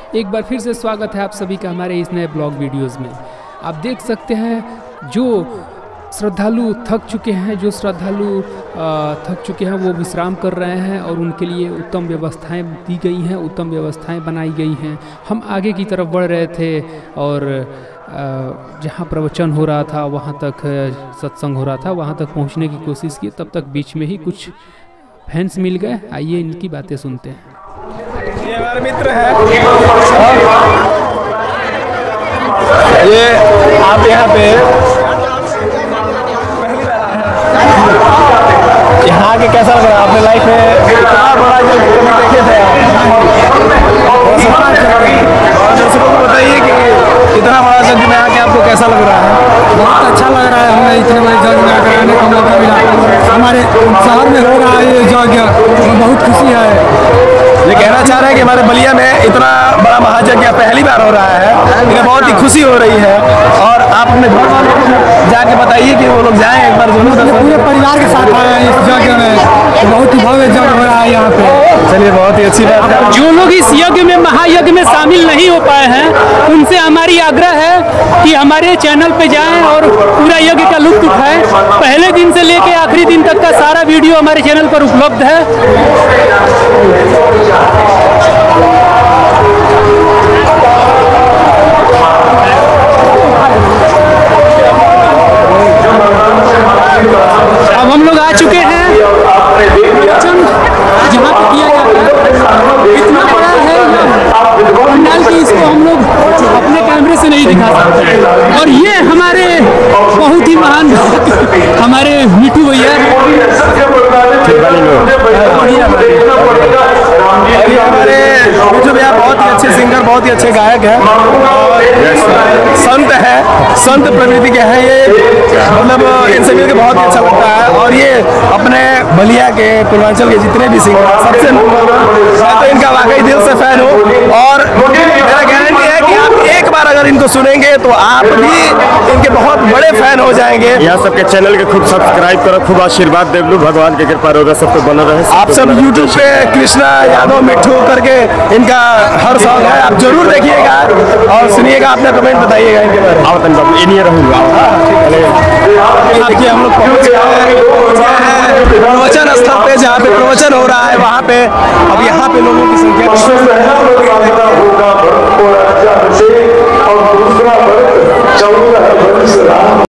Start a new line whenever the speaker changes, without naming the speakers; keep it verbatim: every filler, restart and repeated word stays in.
एक बार फिर से स्वागत है आप सभी का हमारे इस नए ब्लॉग वीडियोस में। आप देख सकते हैं जो श्रद्धालु थक चुके हैं जो श्रद्धालु थक चुके हैं वो विश्राम कर रहे हैं और उनके लिए उत्तम व्यवस्थाएं दी गई हैं, उत्तम व्यवस्थाएं बनाई गई हैं। हम आगे की तरफ बढ़ रहे थे और जहां प्रवचन हो रहा था वहां तक सत्संग हो रहा था, वहां तक पहुंचने की कोशिश की, तब तक बीच में ही कुछ फैंस मिल गए। आइए इनकी बातें सुनते हैं।
ये हमारे मित्र हैं, ये आप यहाँ पे यहाँ आके कैसा लग रहा है? आपने लाइफ में इतना बड़ा जो देखे थे और दर्शकों को बताइए कि इतना बड़ा जज में आके आपको कैसा लग रहा है?
बहुत अच्छा लग रहा है। हमें इतने बड़े जज में आकर आने का मौका मिला। हमारे शहर में हो रहा है ये यज्ञ, बहुत खुशी है।
ये कहना चाह रहे हैं कि हमारे बलिया में इतना बड़ा महायज्ञ पहली बार हो रहा है, इन्हें बहुत ही खुशी हो रही है। और आप अपने घर वालों को जाके बताइए कि वो लोग जाएं एक बार जरूर।
पूरे परिवार के साथ आए हैं इस यज्ञ में, बहुत ही भव्य यज्ञ हो रहा है यहाँ पे।
चलिए, बहुत ही अच्छी बात है।
जो लोग इस यज्ञ में महायज्ञ में शामिल नहीं हो पाए हैं उनसे हमारी आग्रह है कि हमारे चैनल पे जाएं और पूरा यज्ञ का लुत्फ उठाएं। पहले दिन से लेकर आखिरी दिन तक का सारा वीडियो हमारे चैनल पर उपलब्ध है। अब हम लोग आ चुके हैं प्रवचन जहाँ पे किया जाता है। इतना बड़ा है पंडाल कि इसको हम लोग अपने कैमरे से नहीं दिखा सकते। और ये हमारे बहुत ही महान हमारे मिठू भैया
हमारे मिठू भैया बहुत ही अच्छे सिंगर, बहुत ही अच्छे गायक हैं, संत है, संत प्रवृत्ति के हैं ये। मतलब इनसे मिलकर बहुत ही अच्छा लगता है। और ये अपने बलिया के पूर्वांचल के जितने भी सिंगर सबसे मैं तो इनका वाकई दिल से फैन हूँ। और मेरा गारंटी है कि आप एक बार अगर इनको सुनेंगे तो आप भी इनके बहुत बड़े फैन हो जाएंगे।
यहाँ सबके चैनल के खूब सब्सक्राइब करो, खूब आशीर्वाद दे लो, भगवान की कृपा होगा, सबको बना रहे।
आप सब यूट्यूब पे कृष्णा यादव मिठू करके इनका हर सॉन्ग है, आप जरूर देखिएगा और सुनिएगा, अपना कमेंट बताइएगा इनके बारे में।
आओ तन बाबू इन्हीं रहूँगा।
देखिए हम लोग पहुँच गए हैं प्रवचन स्थल पे जहाँ पे प्रवचन हो रहा है वहाँ पे। अब यहाँ पे लोगों की संख्या